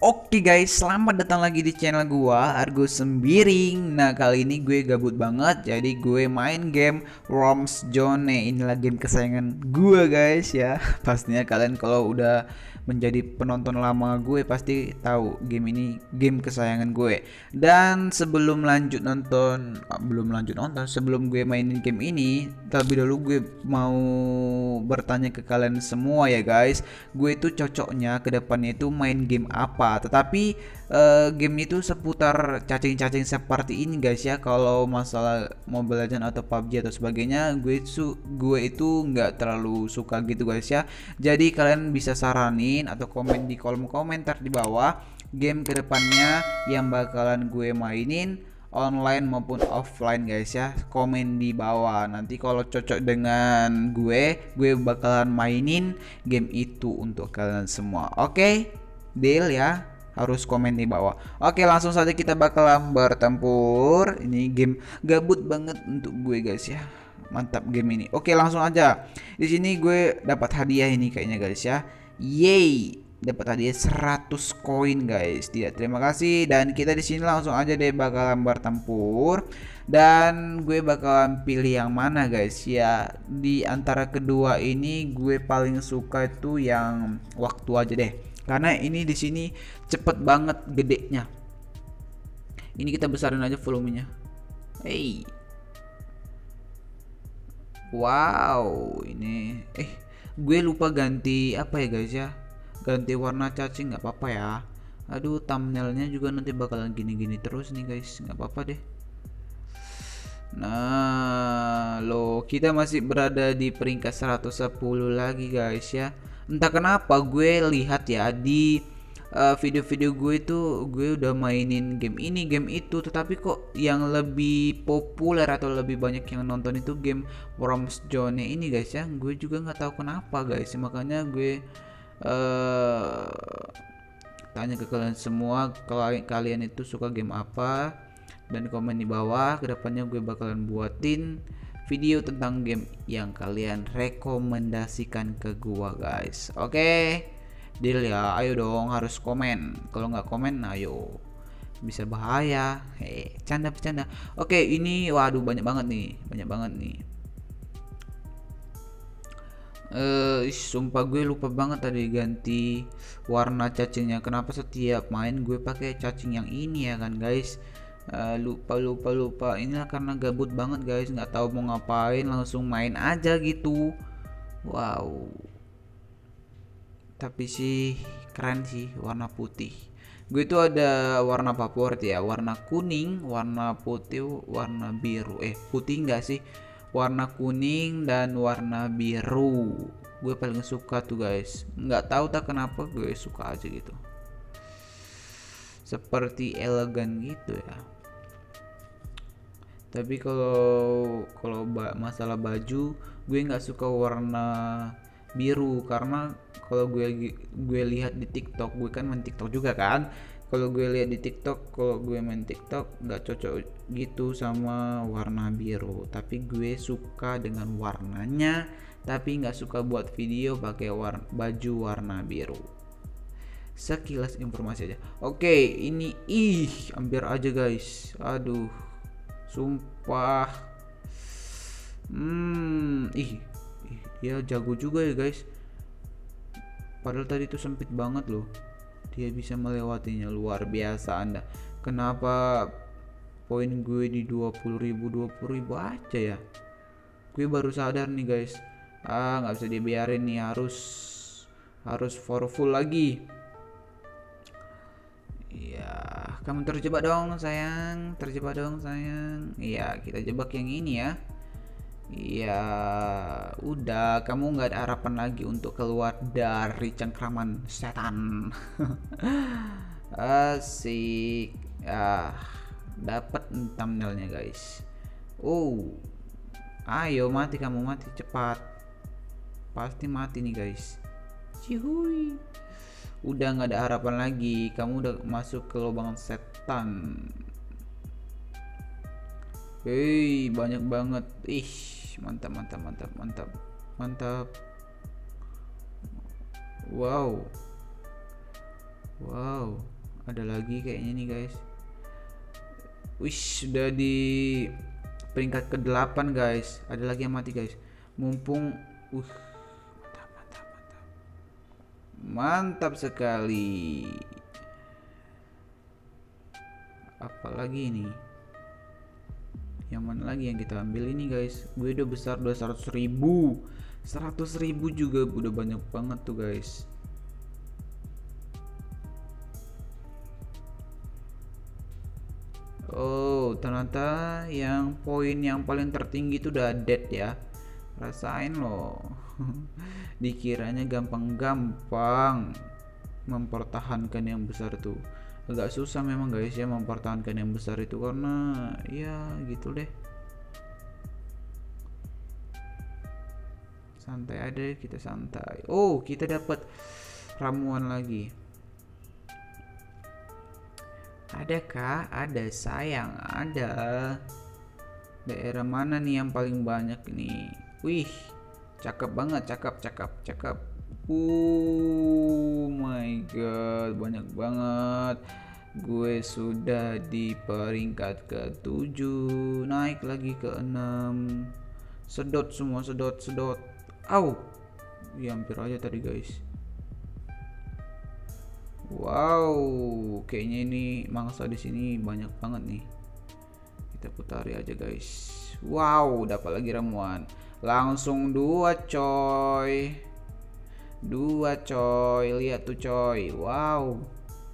Oke guys, selamat datang lagi di channel gua Argo Sembiring. Nah, kali ini gue gabut banget, jadi gue main game Worms Zone. Inilah game kesayangan gua guys ya. Pastinya kalian kalau udah menjadi penonton lama gue pasti tahu game ini game kesayangan gue. Dan sebelum gue mainin game ini, terlebih dahulu gue mau bertanya ke kalian semua ya guys. Gue itu cocoknya ke depannya itu main game apa, tetapi game itu seputar cacing-cacing seperti ini guys ya. Kalau masalah Mobile Legends atau PUBG atau sebagainya, gue itu nggak terlalu suka gitu guys ya. Jadi kalian bisa saranin atau komen di kolom komentar di bawah game kedepannya yang bakalan gue mainin, online maupun offline guys ya. Komen di bawah, nanti kalau cocok dengan gue bakalan mainin game itu untuk kalian semua. Oke, deal ya, harus komen di bawah. Oke, langsung saja kita bakalan bertempur. Ini game gabut banget untuk gue guys ya, mantap game ini. Oke, langsung aja. Di sini gue dapat hadiah ini kayaknya guys ya. Yeay, dapat hadiah 100 koin guys. Tidak, terima kasih. Dan kita di sini langsung aja deh bakalan bertempur. Dan gue bakalan pilih yang mana guys ya. Di antara kedua ini gue paling suka itu yang waktu aja deh. Karena ini di sini cepet banget gedenya. Ini kita besarin aja volumenya. Hey. Wow, ini gue lupa ganti apa ya guys ya. Ganti warna cacing nggak apa-apa ya. Aduh, thumbnailnya juga nanti bakalan gini-gini terus nih guys, nggak apa-apa deh. Nah, lo kita masih berada di peringkat 110 lagi guys ya. Entah kenapa gue lihat ya di video-video gue itu gue udah mainin game ini game itu, tetapi kok yang lebih populer atau lebih banyak yang nonton itu game Worms Zone ini guys ya. Gue juga nggak tahu kenapa guys, makanya gue tanya ke kalian semua, kalau kalian itu suka game apa, dan komen di bawah. Kedepannya gue bakalan buatin video tentang game yang kalian rekomendasikan ke gua guys. Oke, deal ya. Ayo dong, harus komen. Kalau nggak komen, ayo bisa bahaya. Canda bercanda. Oke, ini waduh banyak banget nih. Sumpah gue lupa banget tadi ganti warna cacingnya. Kenapa setiap main gue pakai cacing yang ini ya kan guys? Lupa. Inilah karena gabut banget guys, nggak tahu mau ngapain, langsung main aja gitu. Wow. Tapi sih keren sih warna putih. Gue itu ada warna favorit ya, warna kuning, warna putih, warna biru. Putih enggak sih? Warna kuning dan warna biru. Gue paling suka tuh guys. Nggak tahu tak kenapa gue suka aja gitu. Seperti elegan gitu ya. Tapi kalau masalah baju, gue nggak suka warna biru karena kalau gue lihat di TikTok, gue kan main TikTok juga kan. Kalau gue lihat di TikTok, kalau gue main TikTok nggak cocok gitu sama warna biru. Tapi gue suka dengan warnanya, tapi nggak suka buat video pakai baju warna biru. Sekilas informasi aja. Oke, ini hampir aja guys. Aduh, sumpah. Dia jago juga ya guys. Padahal tadi tuh sempit banget loh. Dia bisa melewatinya, luar biasa Anda. Kenapa poin gue di 20.000 aja ya? Gue baru sadar nih guys. Nggak bisa dibiarin nih, harus for full lagi. Iya, kamu terjebak dong sayang. Iya, kita jebak yang ini ya. Iya, udah, kamu nggak ada harapan lagi untuk keluar dari cengkraman setan. Asik. Dapat thumbnailnya guys. Ayo mati, kamu mati cepat. Pasti mati nih guys. Cihuy. Udah nggak ada harapan lagi, kamu udah masuk ke lubang setan. Banyak banget. Mantap. Wow, Wow, ada lagi kayaknya nih guys. Wish, sudah di peringkat ke-8 guys. Ada lagi yang mati guys. Mumpung mantap, mantap, mantap. Mantap sekali. Apalagi ini? Yang mana lagi yang kita ambil ini guys? Gue udah besar, udah 100.000. 100.000 juga udah banyak banget tuh guys. Oh, ternyata yang poin yang paling tertinggi itu udah dead ya. Rasain loh. Dikiranya gampang-gampang mempertahankan yang besar tuh. Agak susah memang guys ya mempertahankan yang besar itu, karena ya gitu deh. Santai aja, kita santai. Oh, kita dapat ramuan lagi. Adakah? Ada sayang, ada. Daerah mana nih yang paling banyak nih? Wih, cakep banget, cakep. My god, banyak banget. Gue sudah di peringkat ke-7, naik lagi ke-6. Sedot semua, sedot. Au. Ya, hampir aja tadi guys. Wow, kayaknya ini mangsa di sini banyak banget nih. Kita putari aja guys. Wow, dapat lagi ramuan. Langsung 2 coy. 2 coy, lihat tuh coy. Wow.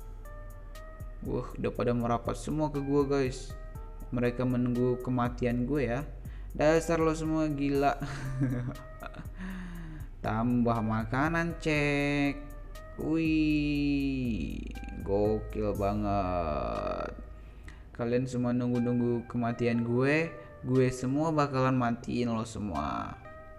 Udah pada merapat semua ke gua guys. Mereka menunggu kematian gue ya. Dasar lo semua gila. Tambah makanan cek. Wih, gokil banget. Kalian semua nunggu-nunggu kematian gue semua bakalan matiin lo semua.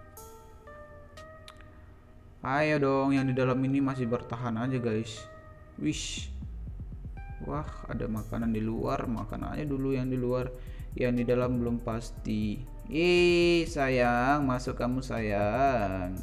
Ayo dong, yang di dalam ini masih bertahan aja guys. Wish. Wah, ada makanan di luar, makan aja dulu yang di luar. Yang di dalam belum pasti. Sayang, masuk kamu sayang.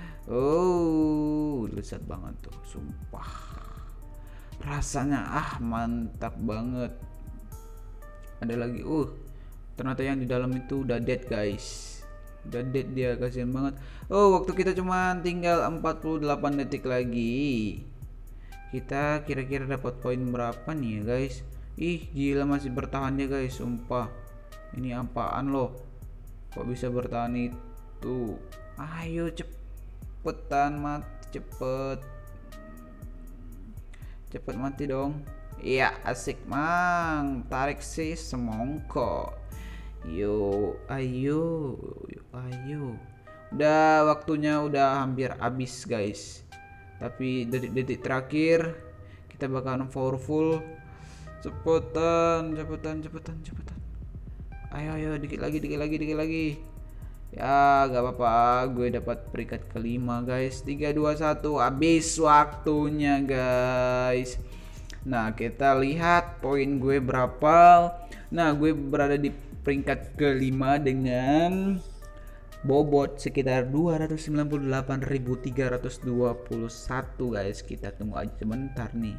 Oh, lezat banget tuh, sumpah. Rasanya mantap banget. Ada lagi. Ternyata yang di dalam itu udah dead guys. Udah dead dia, kasihan banget. Waktu kita cuma tinggal 48 detik lagi. Kita kira-kira dapat poin berapa nih ya guys? Gila, masih bertahan ya guys, sumpah. Ini apaan loh? Kok bisa bertahan itu? Ayo cepetan mati, cepet mati dong. Iya, asik mang, tarik sih semongko. Ayo. Udah, waktunya udah hampir habis guys. Tapi detik-detik terakhir kita bakalan powerful. Cepetan. Ayo, dikit lagi. Ya, gak apa-apa, gue dapat peringkat ke-5 guys. 3, 2, 1, habis waktunya guys. Nah, kita lihat poin gue berapa. Nah, gue berada di peringkat ke-5 dengan bobot sekitar 298.321 guys. Kita tunggu aja sebentar nih.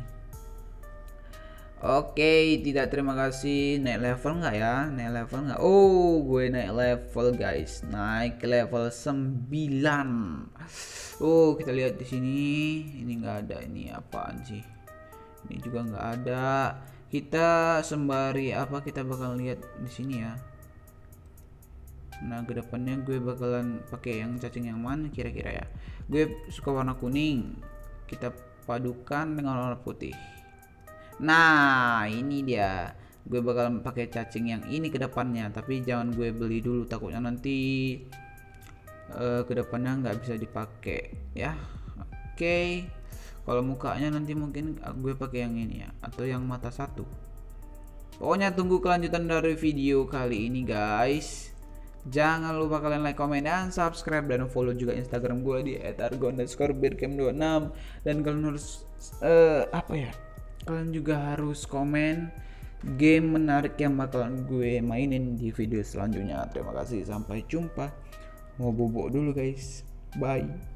Oke, tidak, terima kasih. Naik level nggak ya? Naik level nggak? Gue naik level guys. Naik ke level 9. Kita lihat di sini. Ini nggak ada. Ini apaan sih? Ini juga nggak ada. Kita sembari kita bakal lihat di sini ya. Nah, kedepannya gue bakalan pakai yang cacing yang mana kira-kira ya? Gue suka warna kuning. Kita padukan dengan warna putih. Nah, ini dia. Gue bakal pakai cacing yang ini ke depannya, tapi jangan gue beli dulu, takutnya nanti kedepannya nggak bisa dipakai ya. Oke. Kalau mukanya nanti mungkin gue pakai yang ini ya, atau yang mata satu. Pokoknya tunggu kelanjutan dari video kali ini guys. Jangan lupa kalian like, komen, dan subscribe, dan follow juga Instagram gue di @argo_bearcam26. Dan kalian harus kalian juga harus komen game menarik yang bakalan gue mainin di video selanjutnya. Terima kasih, sampai jumpa. Mau bobok dulu guys, bye.